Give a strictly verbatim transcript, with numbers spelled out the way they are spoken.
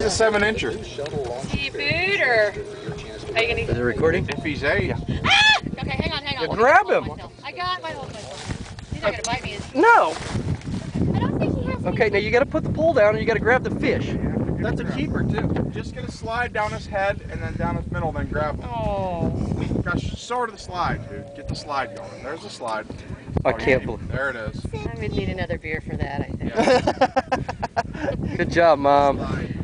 a seven incher. Seafood or are you gonna? Is it recording? If he's a. Ah! Okay, hang on, hang on. Yeah, grab him. I got my hold myself. He's not gonna bite me. Is he? No. I don't think he has. Okay, now you got to put the pole down and you got to grab the fish. That's a keeper too. Just gonna slide down his head and then down his middle, then grab him. Oh. Gosh, sort of the slide, dude. Get the slide going. There's the slide. I can't believe. There it is. I would need another beer for that, I think. Good job, Mom. Slide.